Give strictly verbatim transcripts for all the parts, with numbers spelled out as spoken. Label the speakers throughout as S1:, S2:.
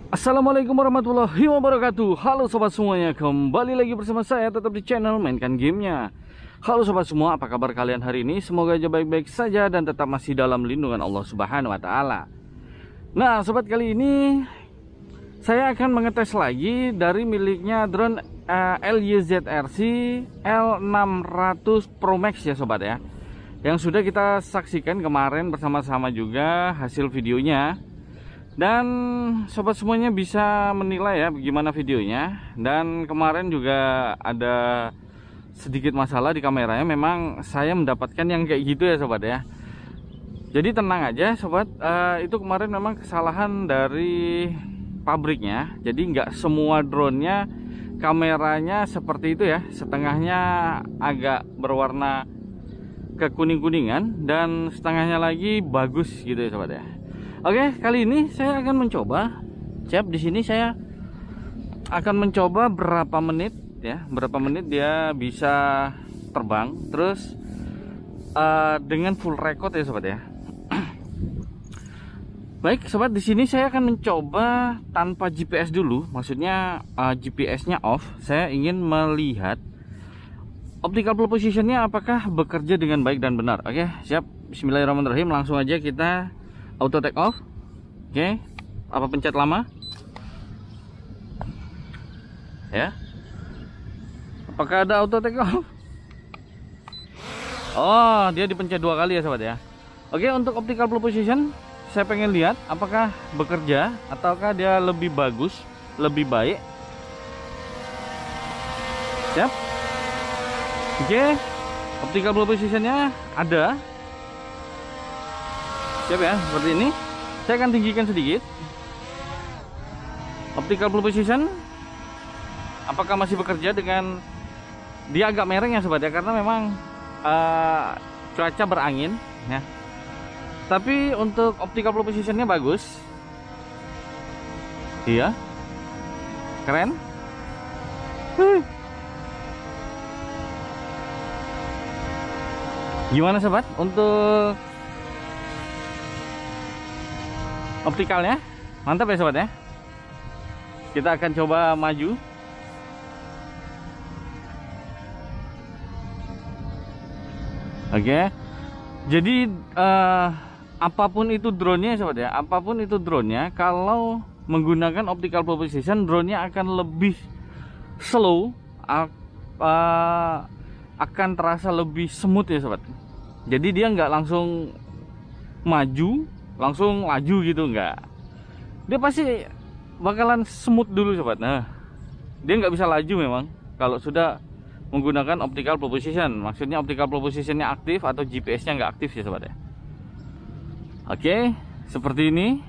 S1: Assalamualaikum warahmatullahi wabarakatuh. Halo sobat semuanya, kembali lagi bersama saya tetap di channel Mainkan Gamenya. Halo sobat semua, apa kabar kalian hari ini? Semoga aja baik-baik saja dan tetap masih dalam lindungan Allah Subhanahu wa taala. Nah, sobat, kali ini saya akan mengetes lagi dari miliknya drone uh, L Y Z R C L enam ratus Pro Max ya sobat ya. Yang sudah kita saksikan kemarin bersama-sama juga hasil videonya. Dan sobat semuanya bisa menilai ya bagaimana videonya. Dan kemarin juga ada sedikit masalah di kameranya. Memang saya mendapatkan yang kayak gitu ya sobat ya. Jadi tenang aja sobat, uh, itu kemarin memang kesalahan dari pabriknya. Jadi nggak semua drone-nya kameranya seperti itu ya. Setengahnya agak berwarna kekuning-kuningan dan setengahnya lagi bagus gitu ya sobat ya. Oke, kali ini saya akan mencoba. Siap, di sini saya akan mencoba berapa menit ya, berapa menit dia bisa terbang terus uh, dengan full record ya sobat ya. Baik sobat, di sini saya akan mencoba tanpa G P S dulu, maksudnya uh, G P S-nya off. Saya ingin melihat optical pole position-nya apakah bekerja dengan baik dan benar. Oke, siap. Bismillahirrahmanirrahim. Langsung aja kita auto take off. Oke, apa pencet lama ya? Apakah ada auto take off? Oh, dia dipencet dua kali ya sobat ya. Oke, untuk optical pole position saya pengen lihat apakah bekerja ataukah dia lebih bagus, lebih baik. Siap. Oke, optical pole positionnya ada. Siap ya, seperti ini. Saya akan tinggikan sedikit optical pole position. Apakah masih bekerja dengan dia agak mereng ya sobat ya, karena memang uh, cuaca berangin ya. Tapi untuk optical pole positionnya bagus. Iya, keren. Huh. Gimana sobat untuk optikalnya? Mantap ya sobat ya. Kita akan coba maju. Oke. Jadi uh, apapun itu drone-nya sobat ya, apapun itu drone-nya, kalau menggunakan optical pole position, drone-nya akan lebih slow, uh, uh, akan terasa lebih smooth ya sobat. Jadi dia nggak langsung maju langsung laju gitu, enggak. Dia pasti bakalan smooth dulu sobat. Nah, dia nggak bisa laju memang kalau sudah menggunakan optical pole position. Maksudnya optical pole positionnya aktif atau G P S-nya nggak aktif ya sobat ya. Oke, seperti ini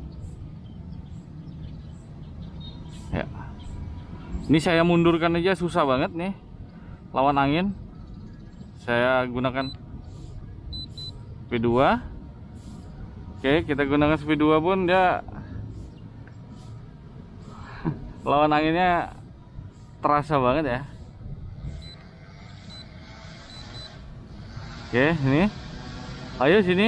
S1: ya. Ini saya mundurkan aja susah banget nih lawan angin. Saya gunakan P dua. Oke, kita gunakan speed dua pun dia lawan anginnya terasa banget ya. Oke, ini. Ayo sini.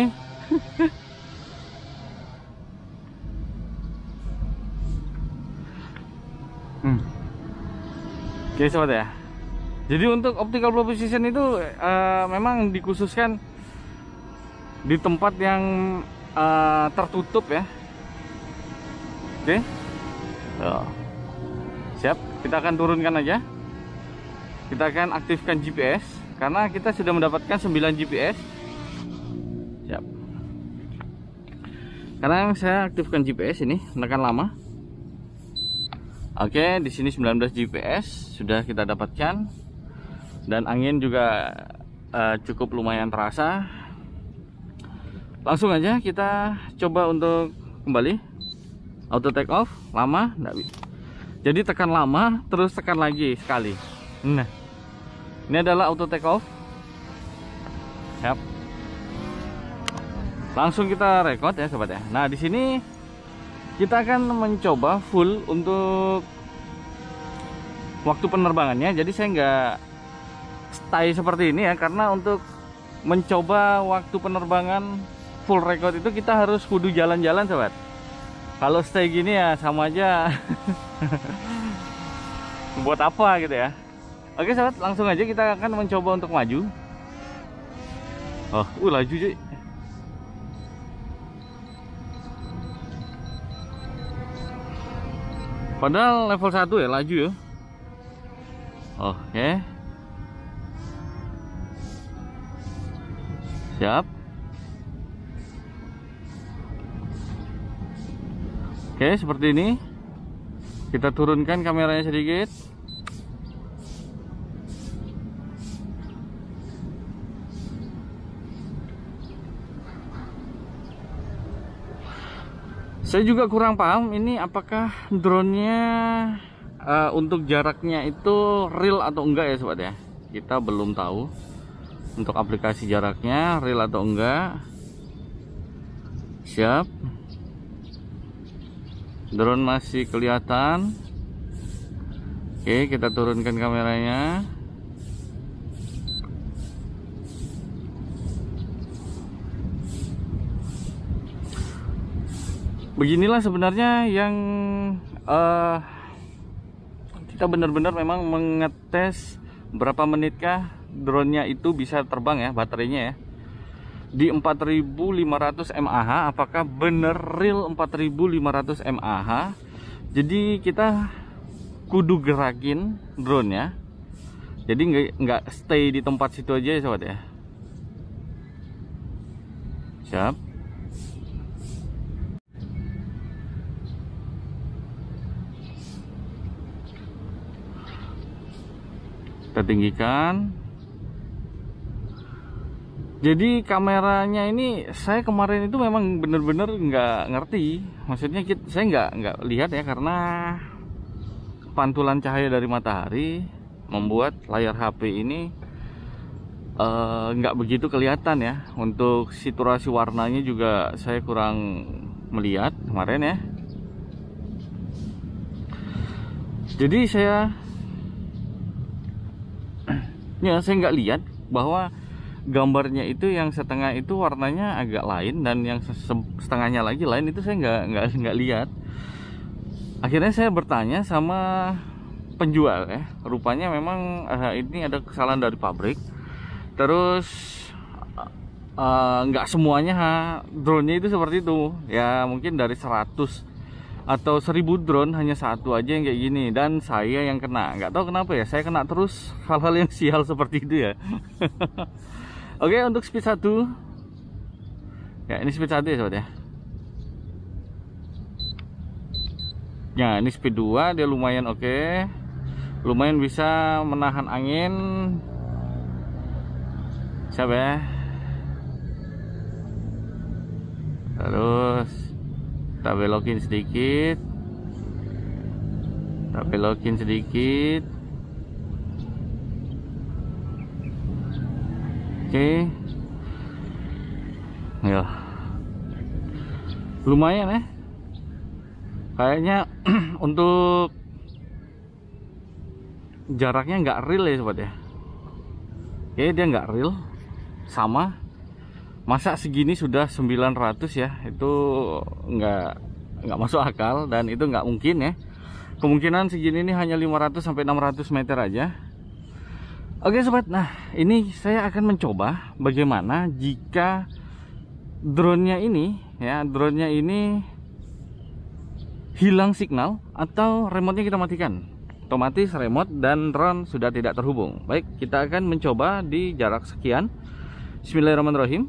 S1: hmm. Oke sobat ya. Jadi untuk optical pole position itu uh, memang dikhususkan di tempat yang Uh, tertutup ya. Oke. So. Siap, kita akan turunkan aja. Kita akan aktifkan G P S karena kita sudah mendapatkan sembilan G P S. Siap. Sekarang saya aktifkan G P S ini, menekan lama. Oke, di sini sembilan belas G P S sudah kita dapatkan. Dan angin juga uh, cukup lumayan terasa. Langsung aja kita coba untuk kembali auto take off. Lama enggak bisa. Jadi tekan lama terus tekan lagi sekali. Nah, ini adalah auto take off. Siap. Langsung kita record ya sobat ya. Nah, di sini kita akan mencoba full untuk waktu penerbangannya. Jadi saya nggak stay seperti ini ya, karena untuk mencoba waktu penerbangan full record itu kita harus kudu jalan-jalan sobat. Kalau stay gini ya sama aja buat apa gitu ya. Oke sahabat, langsung aja kita akan mencoba untuk maju. Oh, uh laju cuy. Padahal level satu ya, laju ya. Oke. Siap. Oke, seperti ini. Kita turunkan kameranya sedikit. Saya juga kurang paham ini apakah drone-nya uh, untuk jaraknya itu real atau enggak ya sobat ya. Kita belum tahu untuk aplikasi jaraknya real atau enggak. Siap. Drone masih kelihatan. Oke, kita turunkan kameranya. Beginilah sebenarnya yang uh, kita benar-benar memang mengetes berapa menitkah drone-nya itu bisa terbang ya, baterainya ya, di empat ribu lima ratus mAh. Apakah bener real empat ribu lima ratus mAh? Jadi kita kudu gerakin drone-nya, jadi nggak nggak stay di tempat situ aja ya sobat ya. Siap. Kita tinggikan. Jadi kameranya ini saya kemarin itu memang bener-bener nggak ngerti. Maksudnya kita, saya nggak nggak lihat ya, karena pantulan cahaya dari matahari membuat layar H P ini eh, nggak begitu kelihatan ya. Untuk saturasi warnanya juga saya kurang melihat kemarin ya. Jadi saya ya saya nggak lihat bahwa gambarnya itu yang setengah itu warnanya agak lain dan yang setengahnya lagi lain, itu saya nggak nggak nggak lihat. Akhirnya saya bertanya sama penjual ya, rupanya memang uh, ini ada kesalahan dari pabrik. Terus nggak uh, semuanya ha, drone-nya itu seperti itu ya, mungkin dari seratus atau seribu drone hanya satu aja yang kayak gini, dan saya yang kena. Nggak tahu kenapa ya, saya kena terus hal-hal yang sial seperti itu ya. Oke, untuk speed satu ya, ini speed satu ya sobat ya. Ya, ini speed dua, dia lumayan oke. Lumayan bisa menahan angin. Siap ya. Terus kita belokin sedikit, kita belokin sedikit. Oke, ya lumayan ya. Kayaknya untuk jaraknya nggak real ya sobat ya. Oke, dia nggak real, sama. Masa segini sudah sembilan ratus ya, itu nggak nggak masuk akal, dan itu nggak mungkin ya. Kemungkinan segini ini hanya lima ratus sampai enam ratus meter aja. Oke sobat, nah ini saya akan mencoba bagaimana jika drone-nya ini ya, drone-nya ini hilang signal atau remote-nya kita matikan. Otomatis remote dan drone sudah tidak terhubung. Baik, kita akan mencoba di jarak sekian. Bismillahirrahmanirrahim.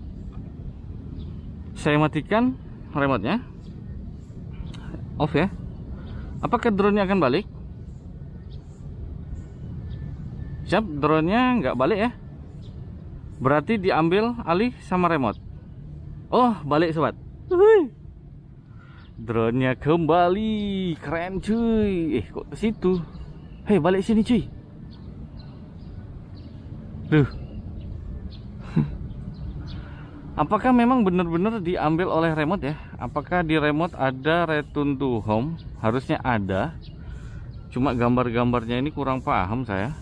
S1: Saya matikan remote-nya, off ya. Apakah drone-nya akan balik? Siap, drone-nya nggak balik ya. Berarti diambil alih sama remote. Oh, balik sobat. Drone-nya kembali, keren cuy. Eh, kok ke situ? Hei, balik sini cuy. Tuh. Apakah memang benar-benar diambil oleh remote ya? Apakah di remote ada return to home? Harusnya ada. Cuma gambar-gambarnya ini kurang paham saya.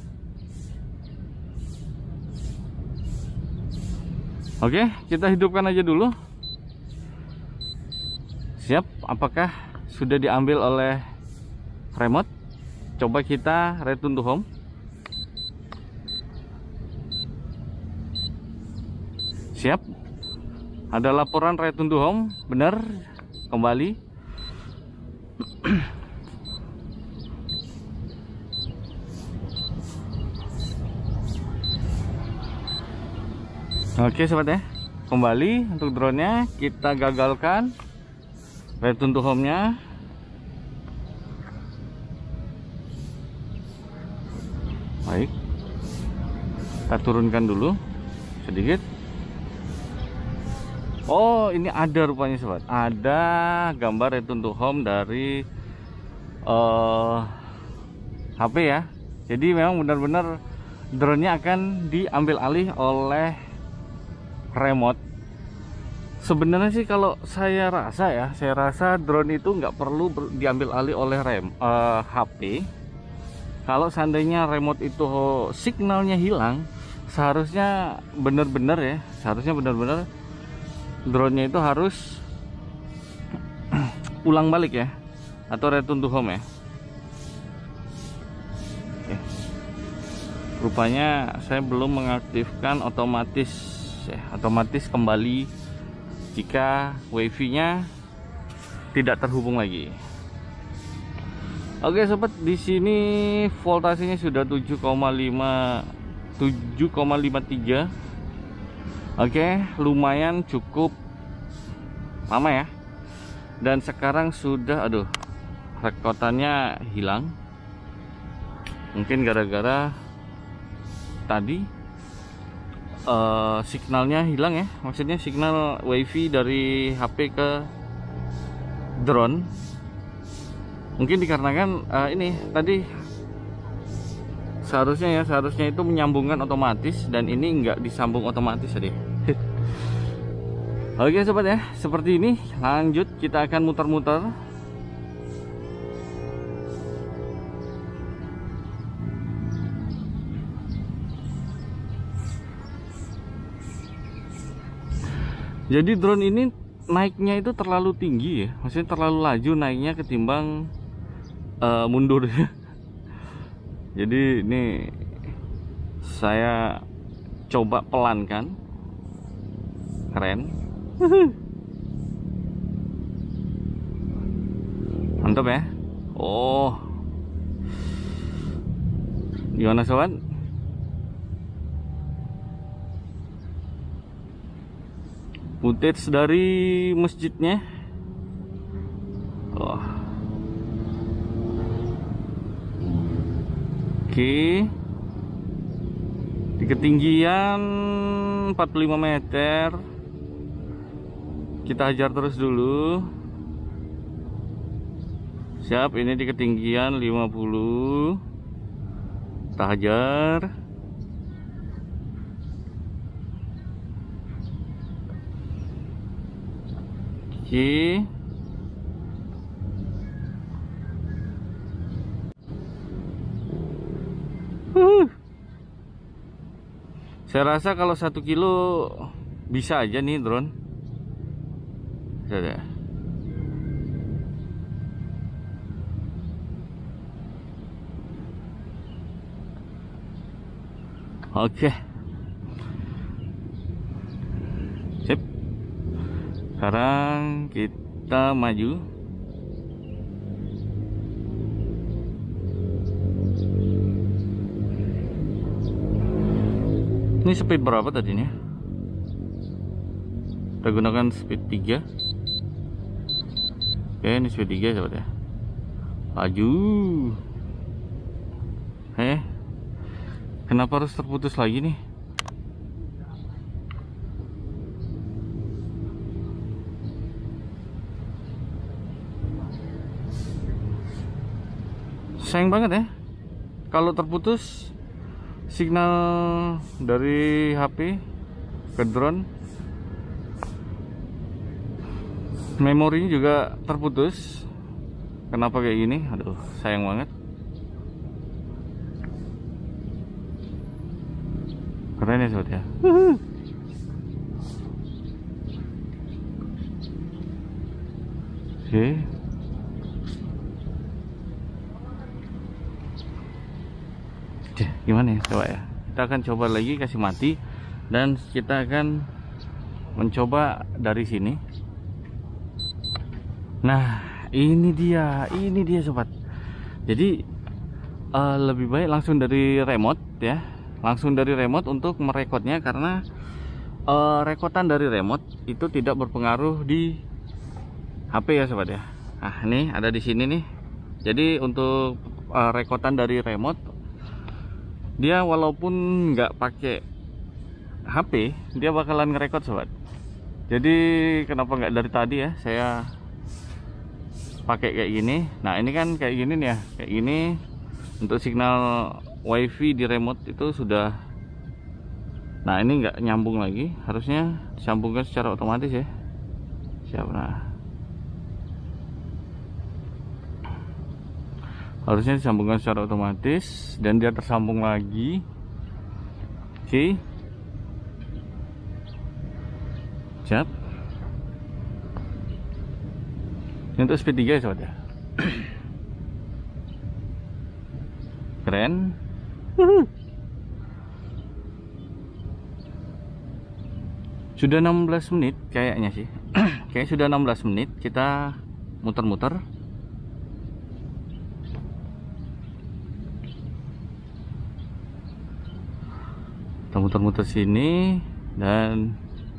S1: Oke, kita hidupkan aja dulu. Siap, apakah sudah diambil oleh remote? Coba kita return to home. Siap, ada laporan return to home, benar, kembali. Oke sobat ya, kembali untuk drone-nya kita gagalkan return to home-nya. Baik, kita turunkan dulu sedikit. Oh, ini ada rupanya sobat, ada gambar return to home dari uh, H P ya. Jadi memang benar-benar drone-nya akan diambil alih oleh remote. Sebenarnya sih kalau saya rasa ya, saya rasa drone itu nggak perlu diambil alih oleh rem uh, H P. Kalau seandainya remote itu signalnya hilang, seharusnya benar-benar ya, seharusnya benar-benar drone-nya itu harus ulang balik ya, atau return to home ya. Oke. Rupanya saya belum mengaktifkan otomatis ya, otomatis kembali jika wifi-nya tidak terhubung lagi. Oke sobat, di sini voltasenya sudah tujuh koma lima tiga. Oke, lumayan cukup lama ya. Dan sekarang sudah, aduh, rekotannya hilang. Mungkin gara-gara tadi Uh, signalnya hilang ya, maksudnya signal wifi dari H P ke drone. Mungkin dikarenakan uh, ini tadi seharusnya ya, seharusnya itu menyambungkan otomatis dan ini enggak disambung otomatis tadi. Oke sobat ya, seperti ini. Lanjut, kita akan muter-muter. Jadi drone ini naiknya itu terlalu tinggi ya, maksudnya terlalu laju naiknya ketimbang uh, mundur. Jadi ini saya coba pelankan, keren. Mantap ya. Oh, gimana sobat? Footage dari masjidnya. Oh. Oke. Di ketinggian empat puluh lima meter. Kita hajar terus dulu. Siap, ini di ketinggian lima puluh. Kita hajar. Oke. Uh. Saya rasa kalau satu kilo bisa aja nih drone. Sudah. Oke. Sip. Sekarang kita maju. Ini speed berapa tadinya? Kita gunakan speed tiga. Oke, ini speed tiga sahabat ya. Maju. Eh, kenapa harus terputus lagi nih? Sayang banget ya kalau terputus signal dari H P ke drone. Memorinya juga terputus. Kenapa kayak gini? Aduh, sayang banget. Keren ya sobat ya. Oke. Oke, gimana ya? Coba ya. Kita akan coba lagi kasih mati dan kita akan mencoba dari sini. Nah, ini dia, ini dia sobat. Jadi uh, lebih baik langsung dari remote ya, langsung dari remote untuk merekodnya, karena uh, rekodan dari remote itu tidak berpengaruh di H P ya sobat ya. Nah, ini ada di sini nih. Jadi untuk uh, rekodan dari remote, dia walaupun nggak pakai H P, dia bakalan ngerekod sobat. Jadi kenapa nggak dari tadi ya saya pakai kayak gini. Nah, ini kan kayak gini nih ya, kayak gini. Untuk signal wifi di remote itu sudah, nah ini nggak nyambung lagi, harusnya disambungkan secara otomatis ya. Siap. Nah, harusnya disambungkan secara otomatis dan dia tersambung lagi. Oke, siap. Ini untuk speed tiga ya sobat ya. Keren. Sudah enam belas menit kayaknya sih. Kayak sudah enam belas menit. Kita muter-muter. Kita muter-muter sini. Dan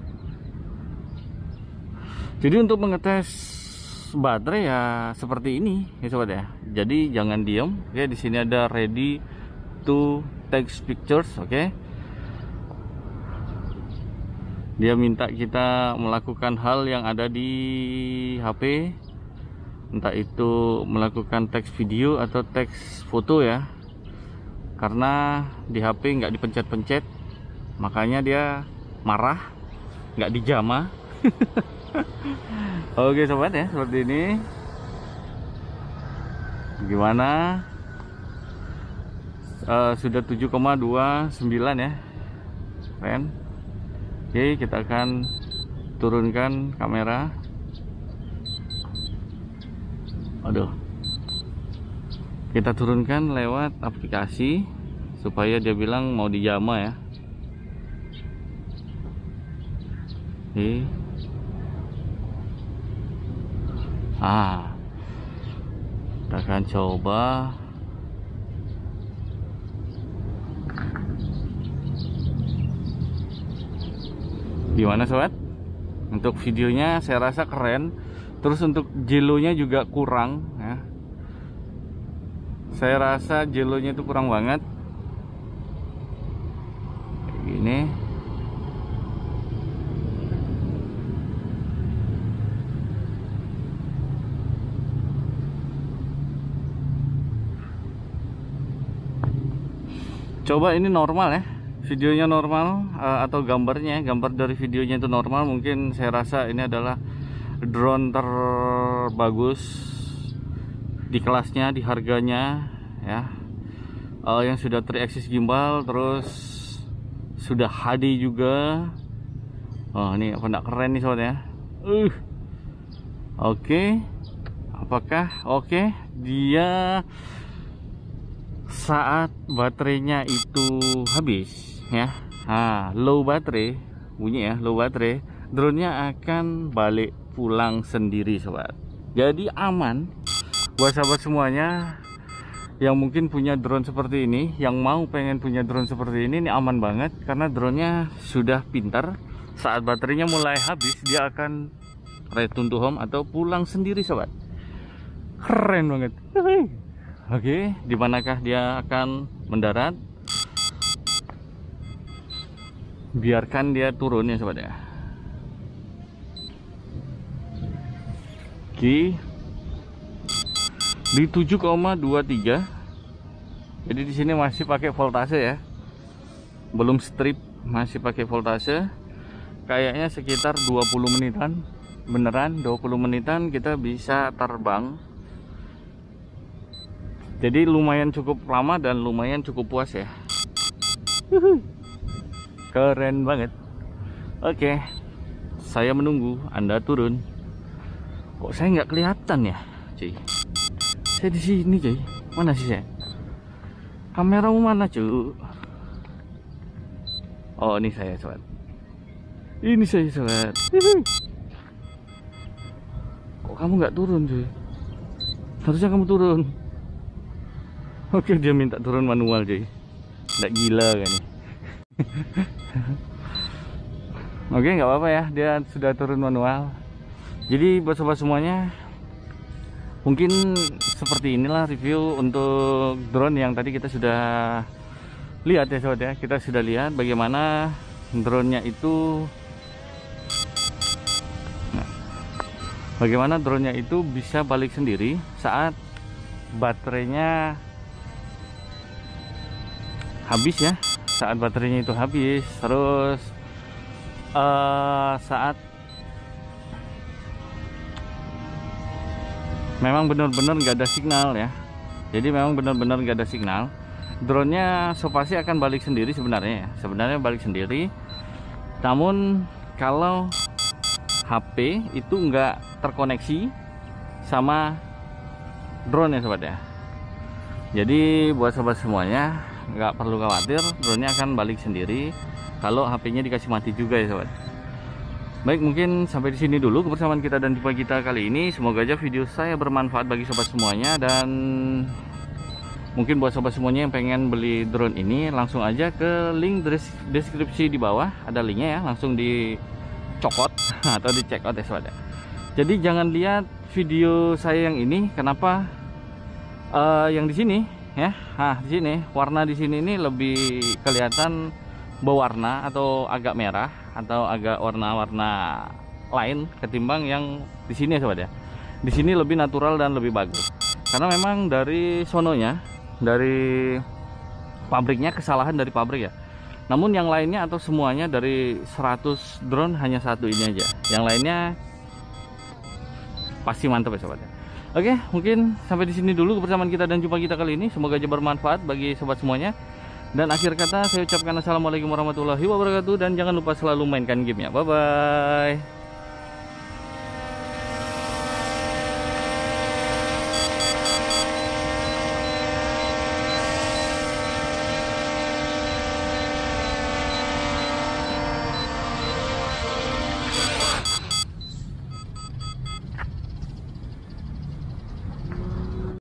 S1: jadi untuk mengetes baterai ya seperti ini ya sobat ya. Jadi jangan diem ya. Di sini ada ready to take pictures. Oke, okay? Dia minta kita melakukan hal yang ada di H P, entah itu melakukan teks video atau teks foto ya. Karena di H P nggak dipencet-pencet, makanya dia marah, nggak dijama. Oke sobat ya, seperti ini. Gimana? Uh, sudah tujuh koma dua sembilan ya. Keren. Oke, kita akan turunkan kamera. Aduh. Kita turunkan lewat aplikasi supaya dia bilang mau dijama ya. Oke. Ah, kita akan coba. Gimana sobat? Untuk videonya saya rasa keren. Terus untuk jelonya juga kurang ya. Saya rasa jelonya itu kurang banget. Kayak gini. Coba ini normal ya, videonya normal uh, atau gambarnya, gambar dari videonya itu normal. Mungkin saya rasa ini adalah drone terbagus di kelasnya, di harganya ya, uh, yang sudah tiga axis gimbal, terus sudah H D juga. Oh ini apa enggak keren nih sobat ya. Uh. Oke, okay. Apakah oke okay? Dia saat baterainya itu habis ya, nah, low baterai bunyi ya, low baterai, drone-nya akan balik pulang sendiri sobat. Jadi aman buat sahabat semuanya yang mungkin punya drone seperti ini, yang mau pengen punya drone seperti ini, ini aman banget karena drone-nya sudah pintar. Saat baterainya mulai habis, dia akan return to home atau pulang sendiri sobat. Keren banget. Oke, di manakah dia akan mendarat? Biarkan dia turun ya sobat ya. Oke, di tujuh koma dua tiga. Jadi di sini masih pakai voltase ya, belum strip, masih pakai voltase. Kayaknya sekitar dua puluh menitan, beneran dua puluh menitan kita bisa terbang. Jadi lumayan cukup lama dan lumayan cukup puas ya. Keren banget. Oke, saya menunggu Anda turun. Kok saya nggak kelihatan ya, cuy? Saya di sini, cuy. Mana sih saya? Kameramu mana, cuy? Oh, ini saya, sobat. Ini saya, sobat. Kok kamu nggak turun, cuy? Harusnya kamu turun. Oke, dia minta turun manual, cuy. Nggak gila kan nih. Oke, nggak apa-apa ya, dia sudah turun manual. Jadi buat sobat semuanya, mungkin seperti inilah review untuk drone yang tadi kita sudah lihat ya sobat ya. Kita sudah lihat bagaimana drone-nya itu, nah, bagaimana drone-nya itu bisa balik sendiri saat baterainya habis ya, saat baterainya itu habis, terus uh, saat memang benar-benar nggak ada signal ya. Jadi memang benar-benar nggak ada signal, drone-nya so pasti akan balik sendiri sebenarnya ya. Sebenarnya balik sendiri, namun kalau H P itu nggak terkoneksi sama drone ya sobat ya. Jadi buat sobat semuanya nggak perlu khawatir, drone-nya akan balik sendiri kalau H P-nya dikasih mati juga ya sobat. Baik, mungkin sampai di sini dulu kebersamaan kita dan jumpa kita kali ini. Semoga aja video saya bermanfaat bagi sobat semuanya, dan mungkin buat sobat semuanya yang pengen beli drone ini, langsung aja ke link deskripsi di bawah, ada linknya ya, langsung dicokot atau dicek out ya sobat ya. Jadi jangan lihat video saya yang ini, kenapa uh, yang di sini ya, nah di sini warna di sini ini lebih kelihatan berwarna atau agak merah atau agak warna-warna lain ketimbang yang di sini ya sobat ya. Di sini lebih natural dan lebih bagus, karena memang dari sononya, dari pabriknya, kesalahan dari pabrik ya. Namun yang lainnya atau semuanya dari seratus drone hanya satu ini aja, yang lainnya pasti mantap ya sobat ya. Oke, mungkin sampai di sini dulu kebersamaan kita dan jumpa kita kali ini. Semoga aja bermanfaat bagi sobat semuanya. Dan akhir kata saya ucapkan assalamualaikum warahmatullahi wabarakatuh, dan jangan lupa selalu mainkan gamenya. Bye bye.